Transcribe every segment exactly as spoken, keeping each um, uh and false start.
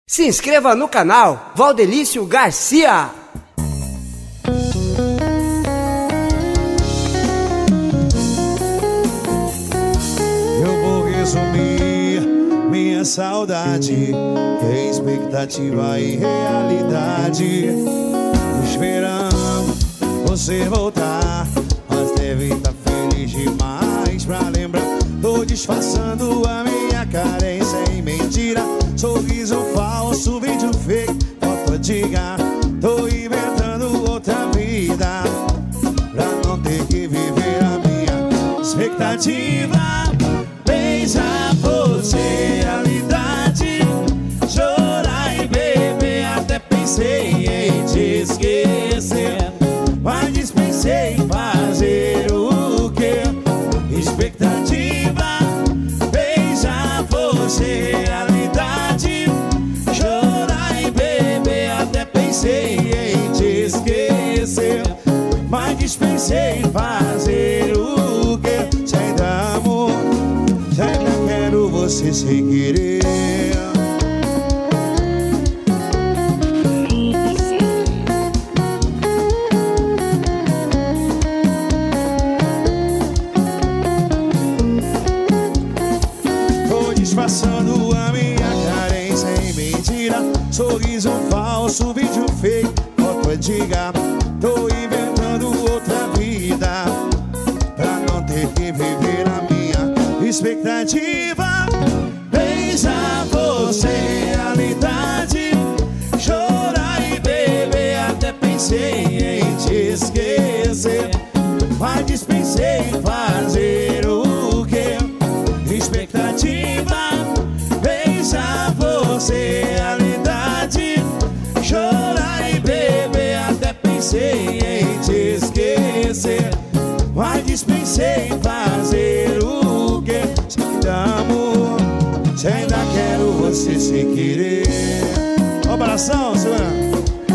Se inscreva no canal Valdelício Garcia. Eu vou resumir minha saudade, que é expectativa e realidade. Esperando você voltar, mas deve estar feliz demais pra lembrar. Tô disfarçando a minha carência em mentira, sorriso falso, vídeo fake, foto antiga. Tô inventando outra vida pra não ter que viver a minha expectativa. Beijar você, realidade. Chorar e beber, até pensei em te esquecer, mas dispensei em fazer o que? Expectativa. Beijar você, realidade. Chorar e beber, até pensei em te esquecer, mas dispensei em fazer o que? Se ainda amo, se ainda quero você sem querer. Disfarçando a minha carência em mentira, sorriso falso, vídeo fake, foto antiga. Tô inventando outra vida pra não ter que viver a minha expectativa. Beijar você, realidade. Chorar e beber, até pensei em te esquecer, mas dispensei em fazer o que? Expectativa. Beijar você, realidade. Chorar e beber, até pensei em te esquecer, mas dispensei em fazer o que? Se ainda amo, se ainda quero você sem querer. Operação, Silvana.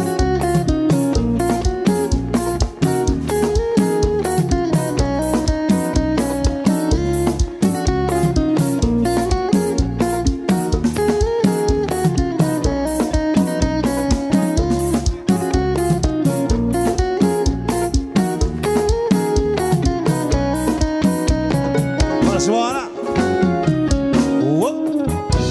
Bora! Uou.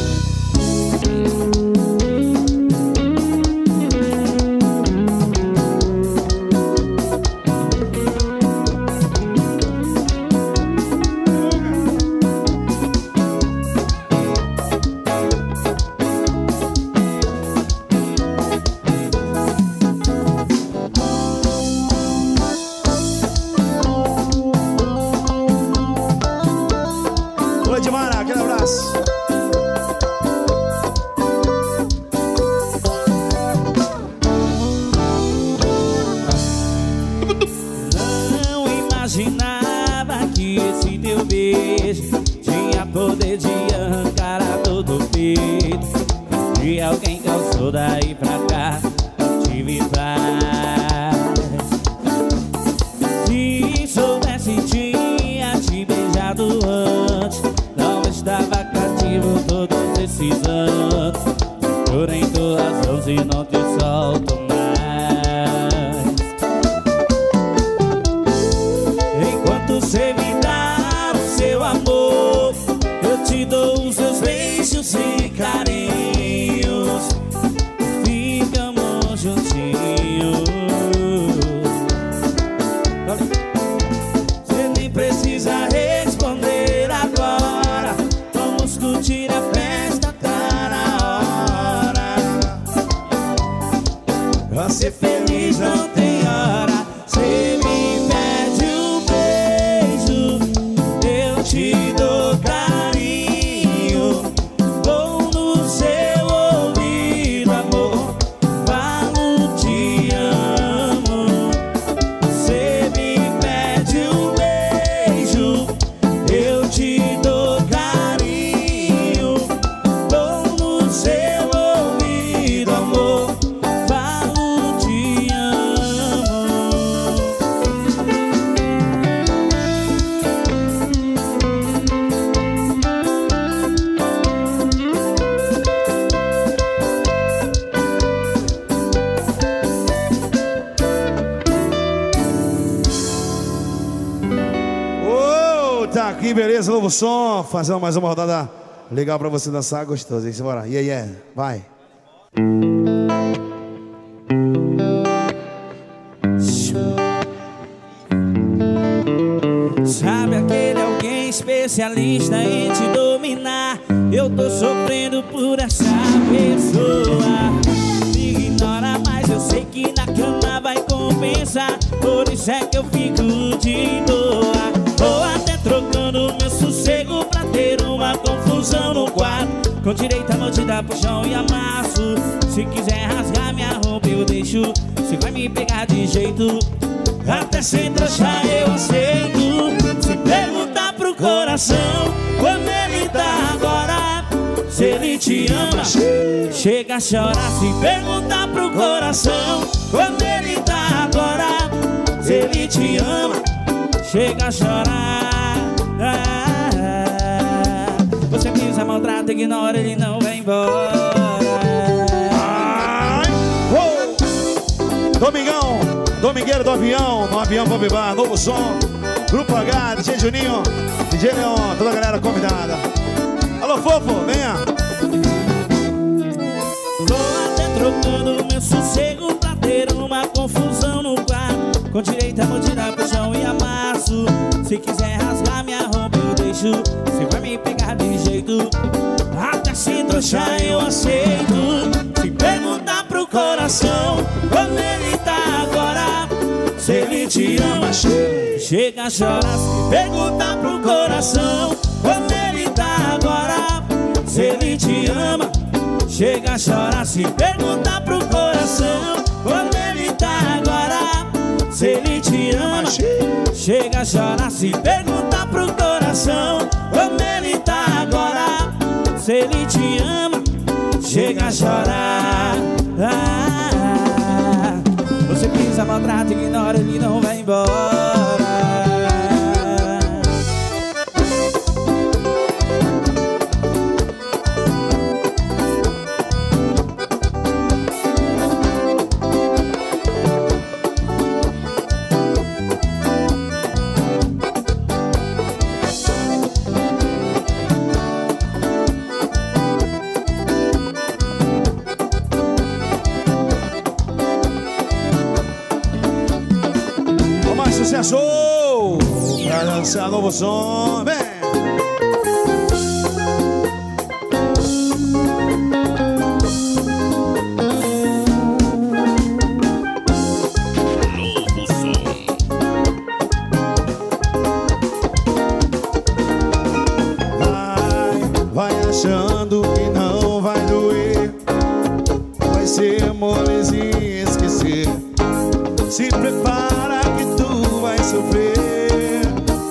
Oi, Dimara, aquele abraço. Não imaginava que esse teu beijo tinha poder de arrancar a dor do peito de alguém que eu sou daí pra cá, não tive paz. Se soubesse tinha te beijado antes, não estava cativo todos esses anos. Segura em tuas mãos e não te solto mais. Enquanto você me dá o seu amor, eu te dou os seus beijos e carinhos, ficamos juntinhos. Você nem precisa responder agora, vamos curtir a festa, tá na hora. Pra ser feliz não tem hora. Você me pede um beijo, eu te dou carinho, vou no seu ouvido, amor, falo te amo. Você me pede um beijo, eu te dou carinho, vou no seu ouvido, amor, falo te amo. que beleza, novo som. Fazendo mais uma rodada legal pra você dançar, gostoso, hein? Bora, yeah, yeah, vai. Sabe aquele alguém especialista em te dominar? Eu tô sofrendo por essa pessoa. Me ignora, mas eu sei que na cama vai compensar. Por isso é que eu fico de boa. Tô até trocando meu sossego pra ter uma confusão no quarto. Com direito a mordida pro chão e amasso. Se quiser rasgar minha roupa eu deixo. Se vai me pegar de jeito, até sem trouxar eu aceito. Se perguntar pro coração como ele tá agora, se ele te ama, chega a chorar. Se perguntar pro coração como ele tá agora, se ele te ama, chega a chorar. Você pisa, maltrata, ignora, ele não vai embora. Ai, oh. Domingão, domingueiro do avião, no avião pra bebar, novo som. Grupo H, D J Juninho, D J Leon, toda a galera convidada. Alô, fofo, venha. Tô até trocando meu sossego pra ter uma confusão no quarto. Com direito a mordida pro chão e amasso. Se quiser rasgar minha roupa eu deixo. Se vai me pegar de jeito, até se trouxar eu aceito. Se perguntar pro coração como ele tá agora, se ele te ama, chega a chorar. Se perguntar pro coração como ele tá agora, se ele te ama, chega a chorar. Se perguntar pro coração como ele tá agora, se ele te ama, chega a chorar. Se perguntar pro coração como ele tá agora, se ele te ama, chega a chorar. Ah, você pisa, maltrata, ignora, ele não vai embora. Sucesso! Pra dançar novo som, vem! Novo som. Vai, vai achando que não vai doer. Vai ser molezinha esquecer. Se prepara que tu vai sofrer.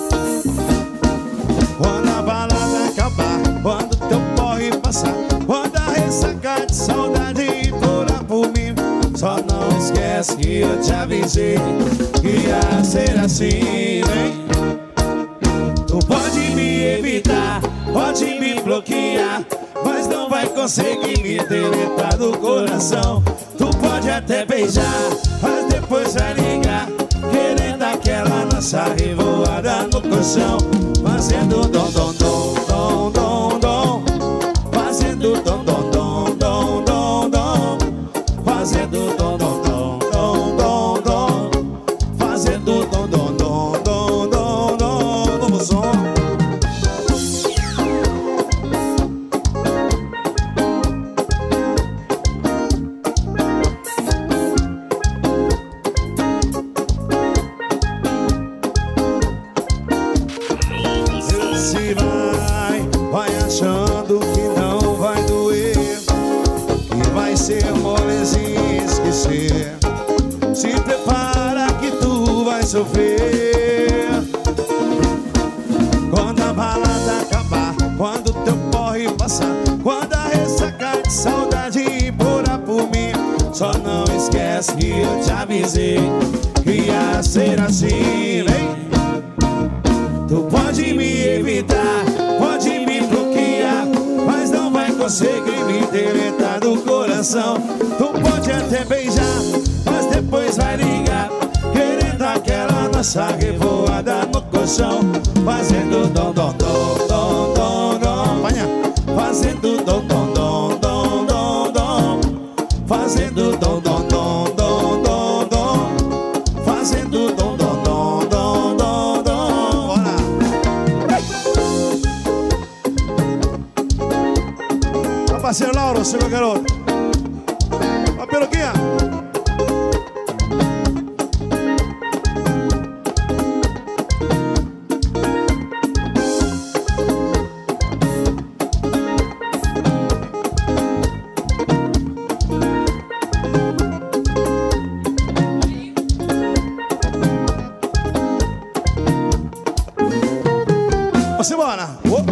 Quando a balada acabar, quando teu porre passar, quando a ressaca de saudade implorar por mim, só não esquece que eu te avisei que ia ser assim, vem. Tu pode me evitar, pode me bloquear, mas não vai conseguir me deletar do coração. Tu pode até beijar, mas depois vai ligar, querendo aquela nossa revoada no colchão, fazendo dom, dom, dom, dom, dom, dom, fazendo dom, dom, dom, dom, dom, dom, fazendo dom, dom, dom, dom, dom, dom, fazendo dom, dom, dom, dom, dom, dom, novo som. Se vai, vai achando que não vai doer, que vai ser molezinha esquecer. Se prepara que tu vai sofrer. Quando a balada acabar, quando teu porre passar, quando a ressaca de saudade implorar por mim, só não esquece que eu te avisei que ia ser assim, vem. Tu pode me evitar, pode me bloquear, mas não vai conseguir me deletar do coração. Tu pode até beijar, mas depois vai ligar, querendo aquela nossa revoada no colchão. coração, fazendo dom, dom, dom, dom, dom, dom. Fazendo dom, dom, dom, dom, dom, dom. Fazendo dom, dom, dom, dom, dom, dom. Fazendo dom, dom, dom, dom, dom, dom. Bora! A parceiro Lauro, seu garoto. A peruquinha. Vamos embora! Oh.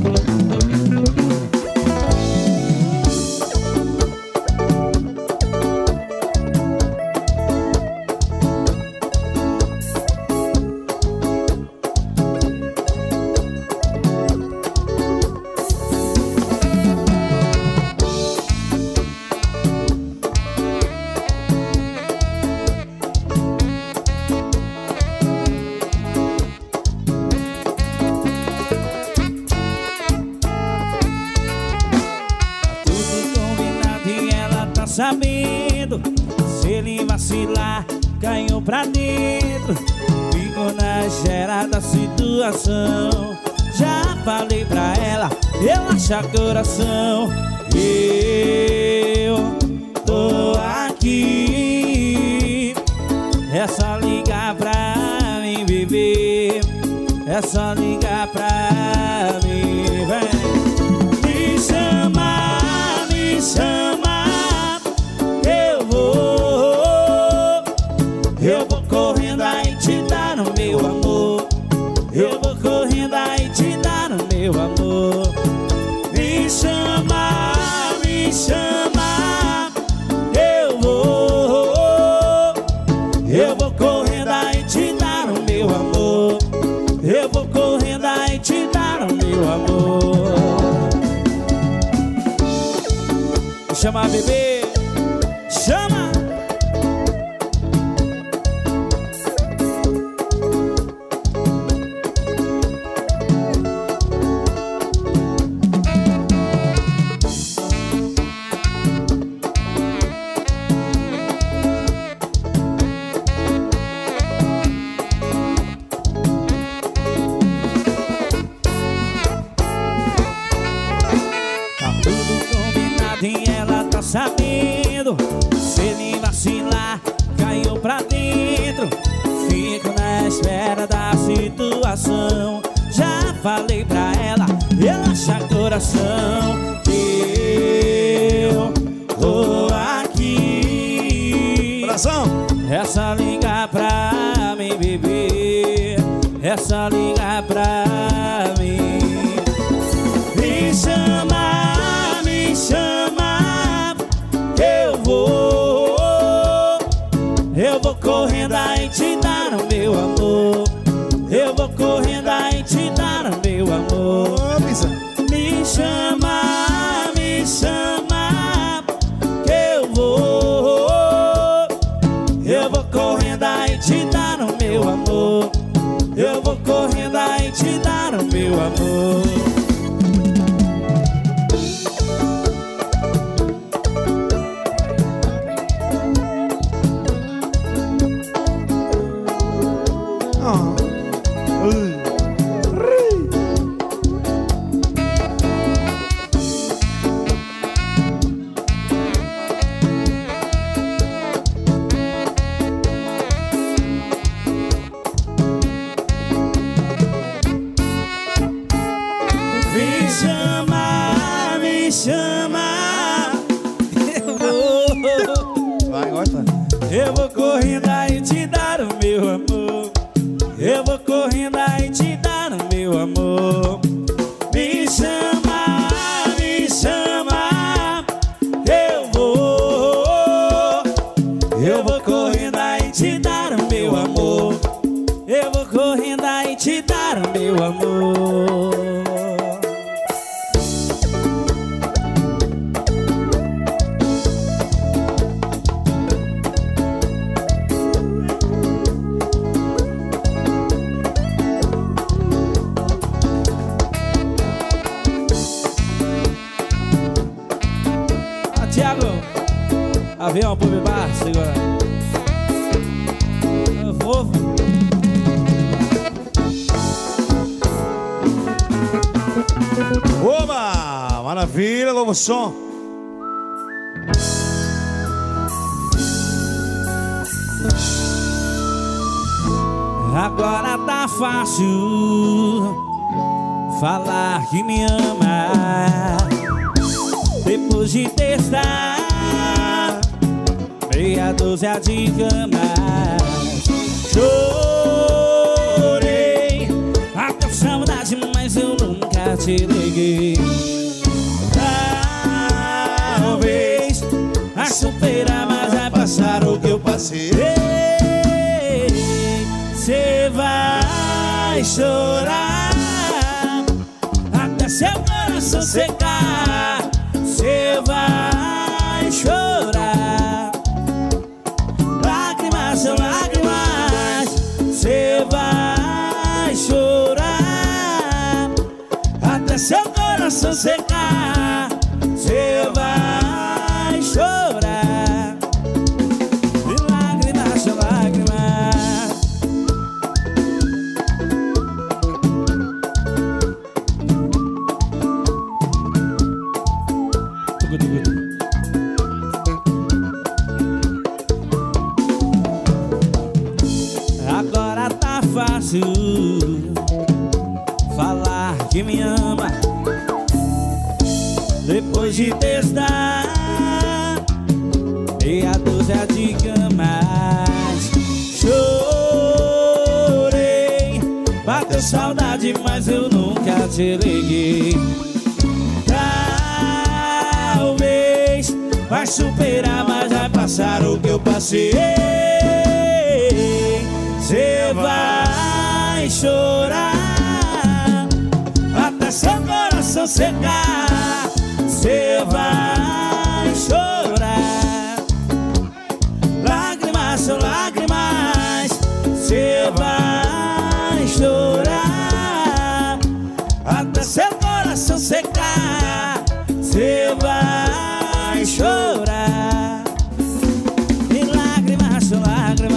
Sabendo, se ele vacilar, caiu pra dentro. Ficou na espera da situação. Já falei pra ela, relaxa coração. Eu tô aqui. É só ligar pra mim, bebê. É só ligar pra mim, vem. Me chama, me chama. Eu vou correndo aí te dar o meu amor. Eu vou correndo aí te dar o meu amor. Me chama, me chama. Eu vou. Eu vou correndo aí te dar o meu amor. Eu vou correndo aí te dar o meu amor. Me chama, bebê. Chama. Sabendo, se ele vacilar, caiu pra dentro. Fico na espera da situação. Já falei pra ela, relaxa coração. Eu tô aqui. Coração. É só ligar pra mim, bebê. É só ligar pra mim. Me chama, me chama. Eu vou, eu vou correndo aí te dar o meu amor. Eu vou correndo aí te dar o meu amor. Me chama, me chama. Que eu vou, eu vou correndo aí te dar o meu amor. Eu vou correndo aí te dar o meu amor. Eu vou correndo aí te dar o meu amor. Eu vou correndo aí te dar o meu amor. Me chama, me chama. Eu vou. Eu vou correndo aí te dar o meu amor. Eu vou correndo aí te dar o meu amor. Thiago. Avião, pub bar, segura. Eu vou. Oba! Maravilha, novo som. Agora tá fácil falar que me ama. Depois de testar meia dúzia de camas, chorei até saudade, mas eu nunca te liguei. Talvez vai superar, mas vai passar o que eu passei. Cê vai chorar até seu coração secar. Cê vai chorar, lágrimas são lágrimas. Cê vai chorar até seu coração secar. Cê vai chorar, e lágrimas são lágrimas. Agora tá fácil falar que me ama. Depois de testar meia dúzia de camas, chorei, bateu saudade, mas eu nunca te liguei. Talvez vai superar, mas vai passar o que eu passei. Cê vai chorar até seu coração secar. Cê vai chorar, lágrimas são lágrimas. Cê vai chorar até seu coração secar. Cê vai chorar, e lágrimas são lágrimas.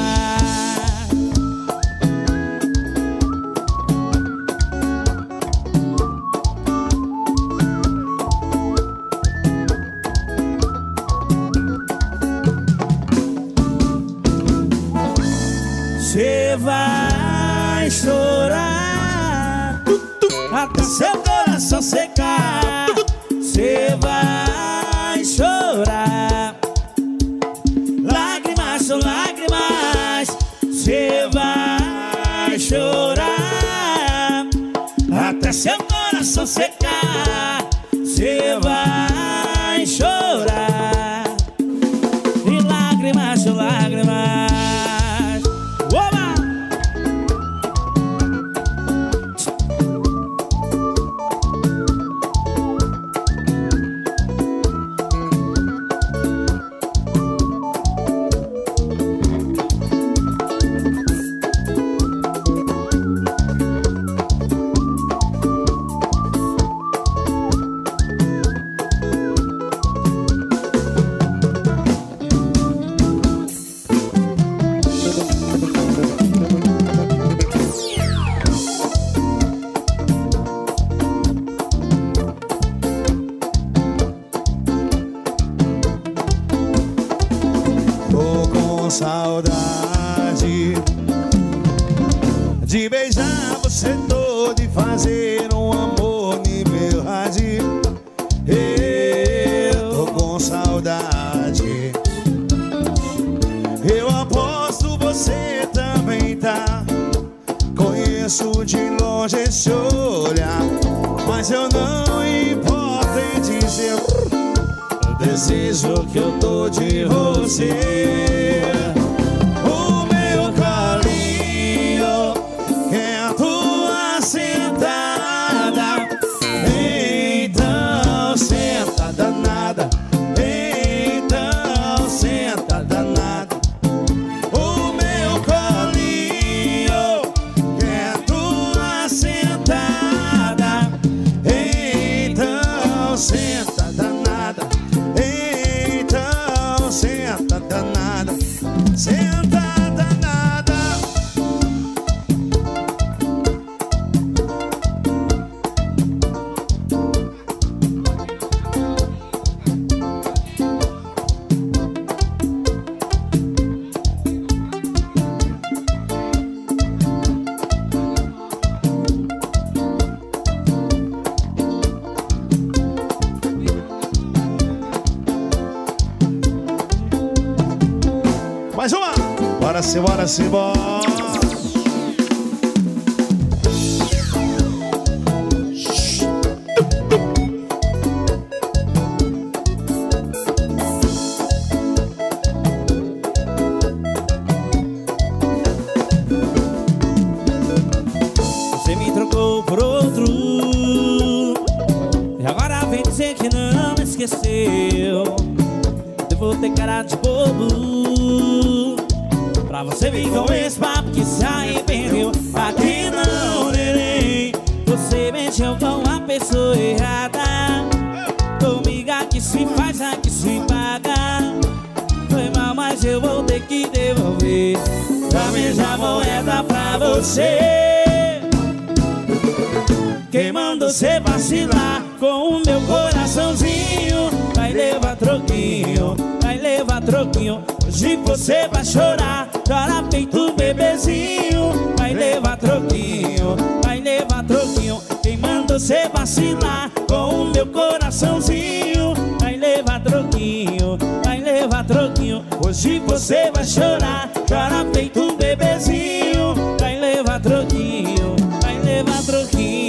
Cê vai chorar até seu coração secar. Cê vai chorar, lágrimas são lágrimas. Cê vai chorar até seu coração secar. Cê vai chorar, e lágrimas são lágrimas. Saudade de beijar você todo e fazer um amor de verdade. Eu tô com saudade. Eu aposto você também tá. Conheço de longe esse olhar, mas eu não importo em dizer o desejo que eu tô de você. O meu carinho quer tua sentada. Então senta danada, então senta danada. O meu carinho quer tua sentada. Então senta danada, então Mais uma. Bora se, bora se, bora. Você me trocou por outro e agora vem dizer que não me esqueceu. Eu vou ter cara de bobo pra você vir com esse papo que se arrependeu. Aqui não, neném, você mexeu com a pessoa errada. Comigo aqui se faz, aqui se paga. Foi mal, mas eu vou ter que devolver a mesma moeda pra você. Quem mandou você vacilar com o meu coraçãozinho? Vai levar troquinho, vai levar troquinho. Hoje você vai chorar, chora feito bebezinho. Vai levar troquinho, vai levar troquinho. Quem mandou você vacilar com o meu coraçãozinho? Vai levar troquinho, vai levar troquinho. Hoje você vai chorar, chora feito bebezinho. Vai levar troquinho, vai levar troquinho.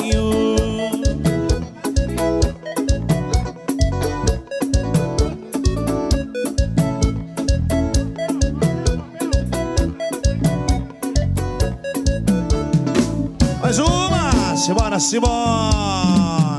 Mais uma. Simbora, simbora.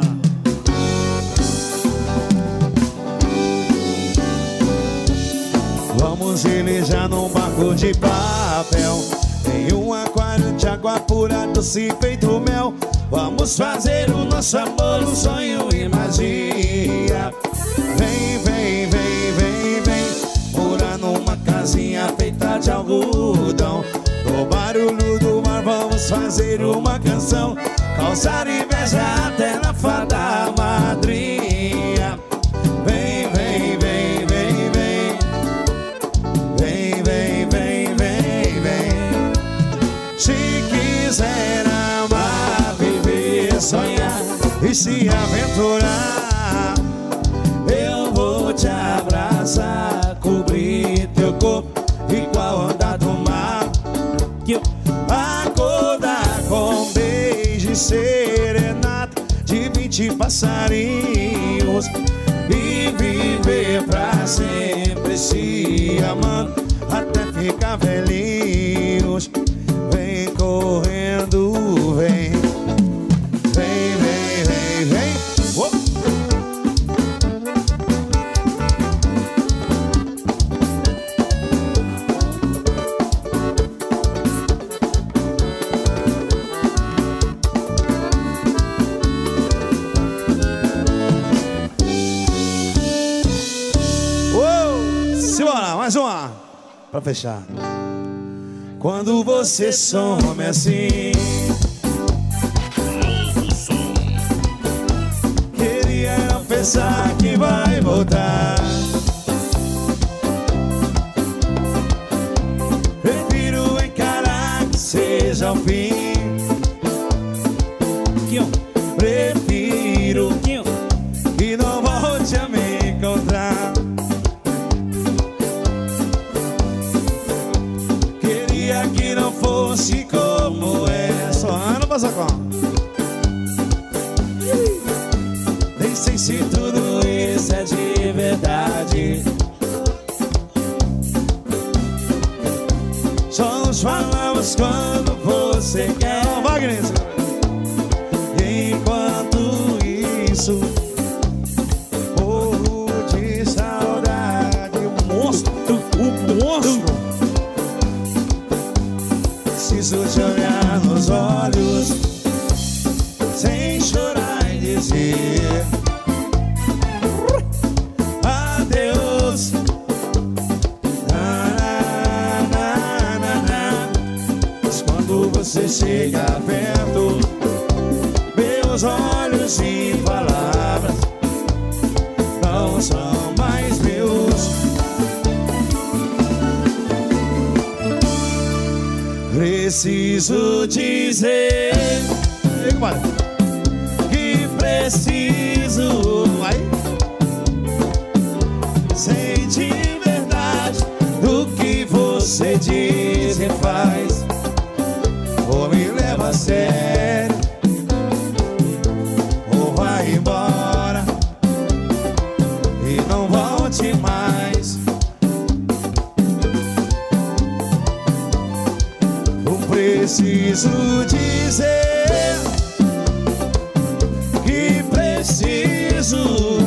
Vamos velejar num barco de papel, em um aquário de água pura, doce feito mel. Vamos fazer o nosso amor um sonho e magia. Vem, vem, vem, vem, vem, morar numa casinha feita de algodão. No barulho do mar vamos fazer uma canção, causar inveja até na fada madrinha. Vem, vem, vem, vem, vem, vem, vem, vem, vem, vem. Se quiser amar, viver, sonhar e se aventurar, eu vou te abraçar, cobrir teu corpo igual a onda do mar. Acordar com beijo e serenata de vinte passarinhos e viver pra sempre se amando até ficar velhinhos. Vem correndo, vem, vem, vem, vem, vem. Oh. Mais uma pra fechar. Quando você some assim, queria não pensar que vai voltar. Prefiro encarar que seja o fim. Prefiro que não volte a me encontrar. Que não fosse como é. Só Ana Pasacó. Nem sei se tudo isso é de verdade. Só nos falamos quando você quer. Oh, Wagner. E enquanto isso, morro de saudade. O monstro, o monstro. Preciso te olhar nos olhos, sem chorar e dizer adeus. Na, na, na, na. Mas quando você chega perto, meus olhos e palavras não são mais meus. Preciso dizer que preciso, vai, sente verdade do que você você diz e faz, ou me leva a sério, ou vai embora e não volte mais. Não preciso dizer que preciso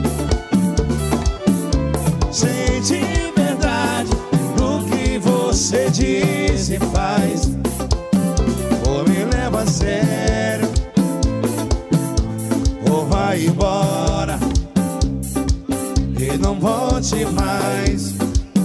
sentir verdade no que você diz e faz, ou me leva a sério, ou vai embora e não volte mais.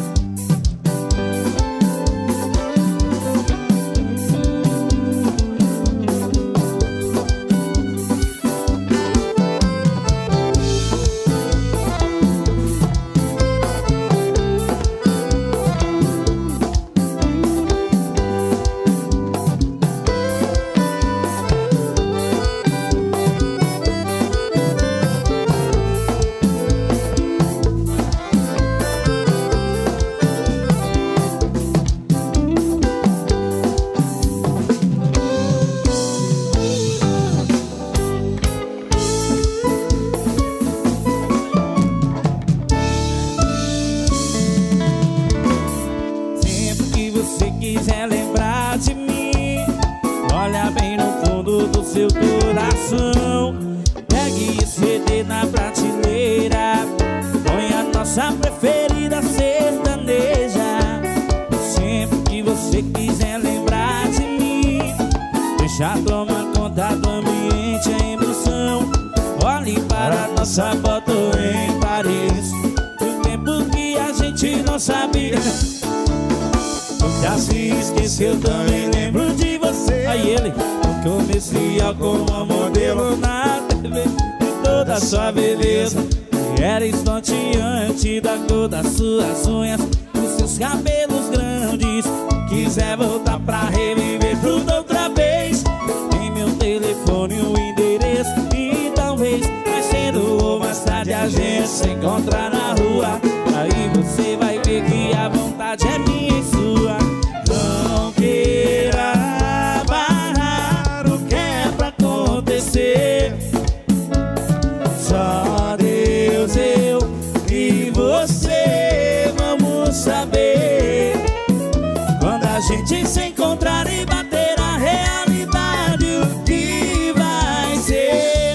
Já toma conta do ambiente, a emoção. Olhe para nossa foto em Paris, do tempo que a gente não sabia. Já se esqueceu, também lembro de você. Aí ele, no comercial como modelo na T V, de toda a sua beleza. Era estonteante da cor das suas unhas, dos seus cabelos grandes. Quiser voltar pra reviver tudo outra vez, tem meu telefone e o endereço, e talvez mais cedo ou mais tarde a gente se encontrar na rua. Aí você vai ver que a vontade é minha e sua. Não queira barrar o que é pra acontecer, só Deus, eu e você vamos saber. Quando a gente se encontrar e bater a realidade, o que vai ser.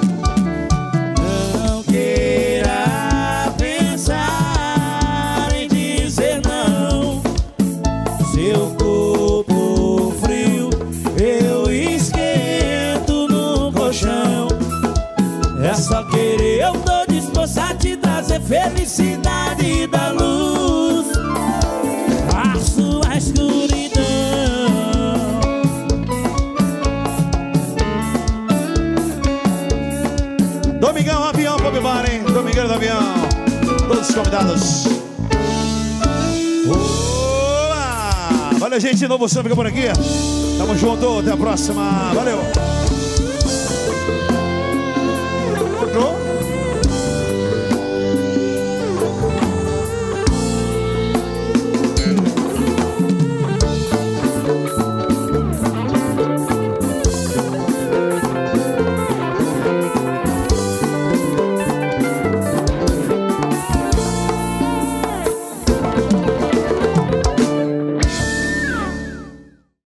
Não queira pensar em dizer não. Seu corpo frio, eu esquento no colchão. É só querer, eu tô disposto a te trazer felicidade da luz, a sua escuridão. Domingão, avião, Pop Bar, hein? Domingão do avião. Todos os convidados. Olá! Valeu, gente. De novo, você fica por aqui. Tamo junto. Até a próxima. Valeu.